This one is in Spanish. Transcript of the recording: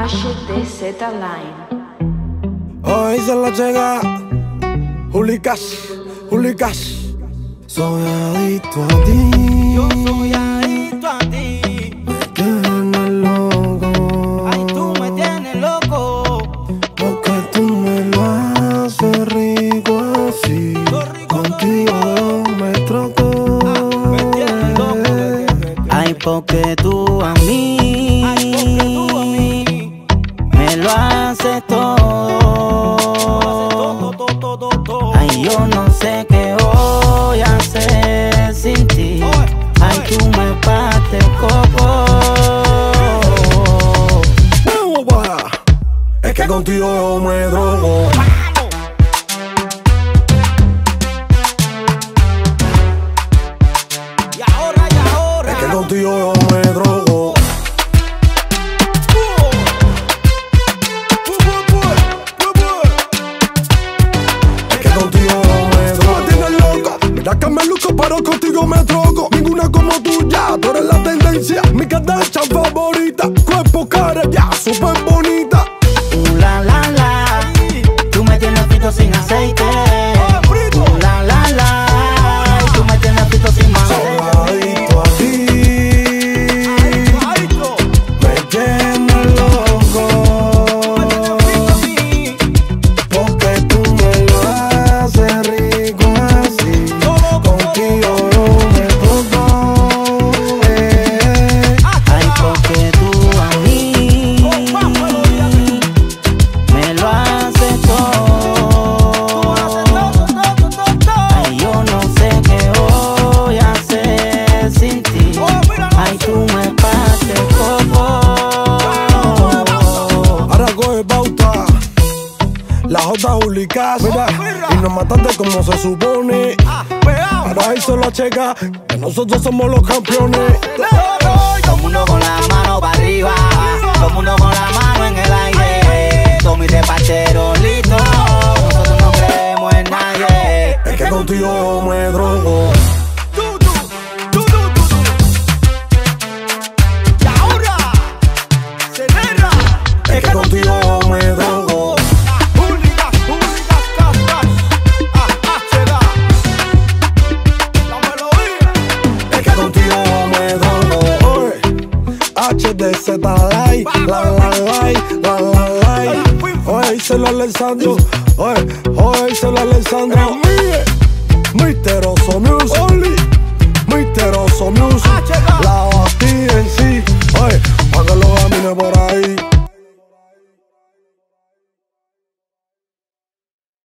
HDZ Line. Hoy se la llega Juli Cash, Juli Cash. Soy adicto a ti. Yo soy adicto a ti. Me tienes loco. Ay, tú me tienes loco. Porque tú me lo haces rico así. Contigo me troco. Me tienes loco. Ay, porque tú a mí. Ay, porque tú a mí. Me lo haces todo. Ay, yo no sé qué voy a hacer sin ti. Ay, tú me partes el coco. Vamos para allá. Es que contigo yo me drogo. Y ahora. Es que contigo yo me drogo. Es que contigo yo me drogo. Tú me tienes loca. Mira que me luco, pero contigo me drogo. Ninguna como tú ya, tú eres la tendencia. Mi Kardashian favorita. Cuerpo, cara, ya, súper bonita. La la la. Tú me tienes frito sin aceite. La la la. Tú me tienes frito sin Soy aceite. adicto a ti. Me tienes loco. Porque tú me lo haces rico así. Contigo yo me toco. Ay, porque tú a mí me lo haces todo. Ay, yo no sé qué voy a hacer sin ti. Ay, tú me partes el coco. Ahora coge pauta. La J Juli Cash, mira, y nos mataste como se supone. Ahora ahí solo checa que nosotros somos los campeones. Todo el mundo con la mano para arriba, todo el mundo con la mano en el aire. Todos mis reparteros listos, nosotros no creemos en nadie. Es que contigo yo me drogo. Y ahora se guerra. Es que contigo yo me drogo. Es que contigo yo me drogo. Oye, HDZ Line, la. Oye, díselo a Alessandro. Oye, díselo a Alessandro. Misteroso Music. Misteroso Music. La batida.